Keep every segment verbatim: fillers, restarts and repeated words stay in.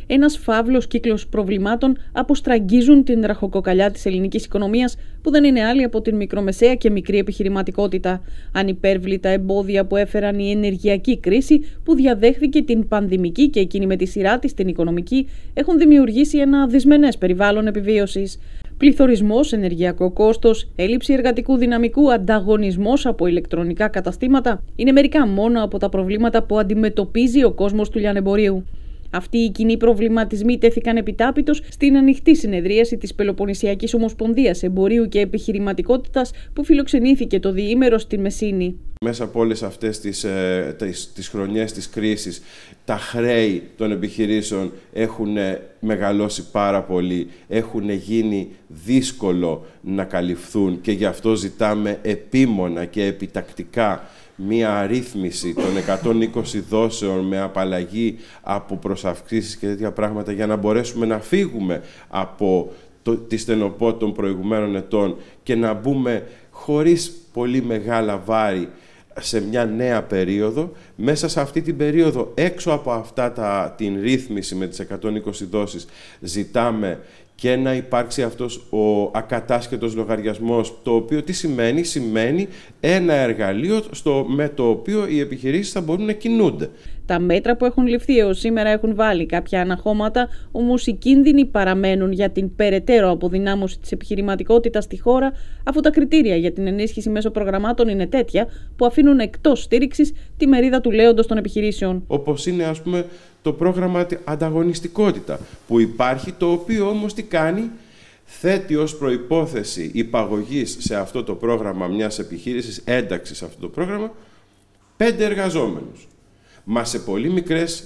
ένας φαύλος κύκλος προβλημάτων αποστραγγίζουν την ραχοκοκαλιά της ελληνικής οικονομίας, που δεν είναι άλλη από την μικρομεσαία και μικρή επιχειρηματικότητα. Ανυπέρβλητα εμπόδια που έφεραν η ενεργειακή κρίση, που διαδέχθηκε την πανδημική και εκείνη με τη σειρά της την οικονομική, έχουν δημιουργήσει ένα δυσμενές περιβάλλον επιβίωσης. Πληθωρισμός, ενεργειακό κόστος, έλλειψη εργατικού δυναμικού, ανταγωνισμός από ηλεκτρονικά καταστήματα είναι μερικά μόνο από τα προβλήματα που αντιμετωπίζει ο κόσμος του λιανεμπορίου. Αυτοί οι κοινοί προβληματισμοί τέθηκαν επιτάπητος στην ανοιχτή συνεδρίαση της Πελοποννησιακής Ομοσπονδίας Εμπορίου και Επιχειρηματικότητας που φιλοξενήθηκε το διήμερο στη Μεσίνη. Μέσα από όλες αυτές τις, ε, τις, τις χρονιές της κρίσης, τα χρέη των επιχειρήσεων έχουν μεγαλώσει πάρα πολύ, έχουν γίνει δύσκολο να καλυφθούν και γι' αυτό ζητάμε επίμονα και επιτακτικά μία αρρύθμιση των εκατόν είκοσι δόσεων με απαλλαγή από προσαυξήσεις και τέτοια πράγματα για να μπορέσουμε να φύγουμε από το, τη στενοπό των προηγουμένων ετών και να μπούμε χωρίς πολύ μεγάλα βάρη σε μια νέα περίοδο. Μέσα σε αυτή την περίοδο, έξω από αυτά τα, την ρύθμιση με τις εκατόν είκοσι δόσεις, ζητάμε και να υπάρξει αυτός ο ακατάσχετος λογαριασμός, το οποίο τι σημαίνει? Σημαίνει ένα εργαλείο στο, με το οποίο οι επιχειρήσεις θα μπορούν να κινούνται. Τα μέτρα που έχουν ληφθεί έως σήμερα έχουν βάλει κάποια αναχώματα, όμως οι κίνδυνοι παραμένουν για την περαιτέρω αποδυνάμωση της επιχειρηματικότητας στη χώρα, αφού τα κριτήρια για την ενίσχυση μέσω προγραμμάτων είναι τέτοια που αφήνουν εκτός στήριξης τη μερίδα του λέοντος των επιχειρήσεων. Όπως είναι, ας πούμε, το πρόγραμμα ανταγωνιστικότητα που υπάρχει, το οποίο όμως τι κάνει? Θέτει ως προϋπόθεση υπαγωγής σε αυτό το πρόγραμμα μιας επιχείρησης, ένταξη σε αυτό το πρόγραμμα, πέντε εργαζόμενους. Μα σε πολύ μικρές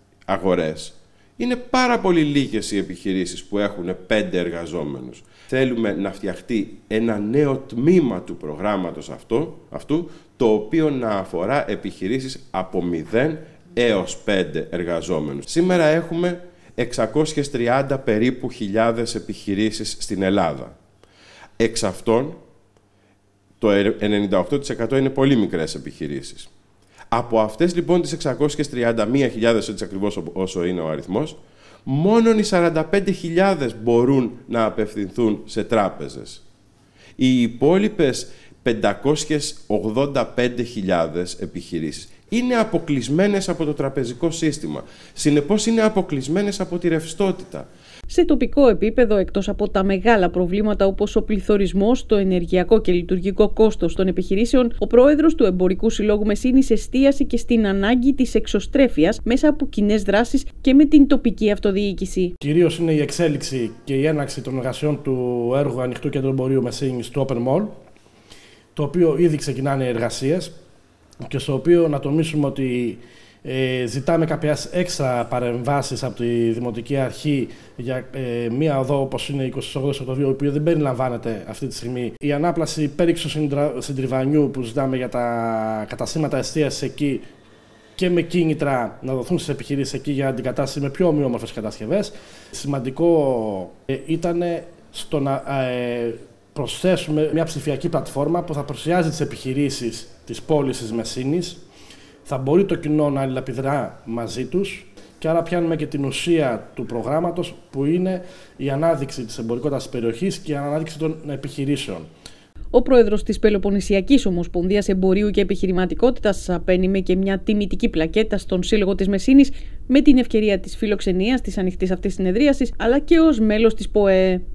αγορές είναι πάρα πολύ λίγες οι επιχειρήσεις που έχουν πέντε εργαζόμενους. Θέλουμε να φτιαχτεί ένα νέο τμήμα του προγράμματος αυτό, αυτού, το οποίο να αφορά επιχειρήσεις από μηδέν έως πέντε εργαζόμενους. Σήμερα έχουμε εξακόσιες τριάντα περίπου χιλιάδες επιχειρήσεις στην Ελλάδα. Εξ αυτών, το ενενήντα οκτώ τοις εκατό είναι πολύ μικρές επιχειρήσεις. Από αυτές λοιπόν τις εξακόσιες τριάντα μία χιλιάδες, έτσι ακριβώς όσο είναι ο αριθμός, μόνον οι σαράντα πέντε χιλιάδες μπορούν να απευθυνθούν σε τράπεζες. Οι υπόλοιπες πεντακόσιες ογδόντα πέντε χιλιάδες επιχειρήσεις είναι αποκλεισμένες από το τραπεζικό σύστημα. Συνεπώς είναι αποκλεισμένες από τη ρευστότητα. Σε τοπικό επίπεδο, εκτός από τα μεγάλα προβλήματα όπως ο πληθωρισμός, το ενεργειακό και λειτουργικό κόστος των επιχειρήσεων, ο πρόεδρος του Εμπορικού Συλλόγου Μεσίνης εστίασε και στην ανάγκη της εξωστρέφειας μέσα από κοινές δράσεις και με την τοπική αυτοδιοίκηση. Κυρίως είναι η εξέλιξη και η έναρξη των εργασιών του έργου Ανοιχτού Κέντρου Εμπορίου Μεσίνης του Open Mall, το οποίο ήδη ξεκινάνε εργασίες και στο οποίο να τονίσουμε ότι Ε, ζητάμε κάποιες έξτρα παρεμβάσεις από τη Δημοτική Αρχή για ε, μία οδό όπως είναι η εικοστή όγδοη Οκτωβρίου, η οποία δεν περιλαμβάνεται αυτή τη στιγμή. Η ανάπλαση πέριξου συντριβανιού που ζητάμε για τα καταστήματα εστίασης εκεί και με κίνητρα να δοθούν στις επιχειρήσεις εκεί για αντικατάσταση με πιο ομοιόμορφες κατασκευές. Σημαντικό ε, ήταν στο να ε, προσθέσουμε μια ψηφιακή πλατφόρμα που θα παρουσιάζει τις επιχειρήσεις της πόλης της Μεσίνης. Θα μπορεί το κοινό να αλληλεπιδρά μαζί τους και άρα πιάνουμε και την ουσία του προγράμματος, που είναι η ανάδειξη της εμπορικότητας της περιοχής και η ανάδειξη των επιχειρήσεων. Ο πρόεδρος της Πελοποννησιακής Ομοσπονδίας Εμπορίου και Επιχειρηματικότητας απένιμε και μια τιμητική πλακέτα στον Σύλλογο της Μεσίνης με την ευκαιρία της φιλοξενίας της ανοιχτής αυτής συνεδρίασης, αλλά και ως μέλος της ΠΟΕ.